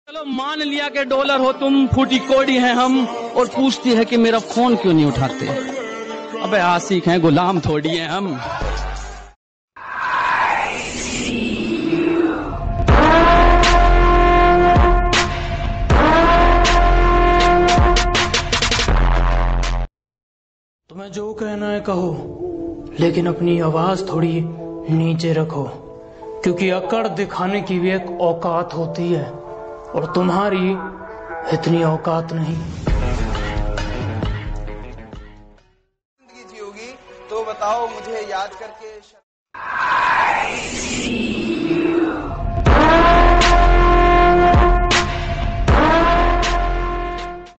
चलो मान लिया कि डॉलर हो तुम, फूटी कोड़ी हैं हम, और पूछती है कि मेरा फोन क्यों नहीं उठाते। अबे आशिक हैं, गुलाम थोड़ी हैं हम। तुम्हें जो कहना है कहो, लेकिन अपनी आवाज थोड़ी नीचे रखो, क्योंकि अकड़ दिखाने की भी एक औकात होती है और तुम्हारी इतनी औकात नहीं। जिंदगी जियोगी तो बताओ मुझे याद करके।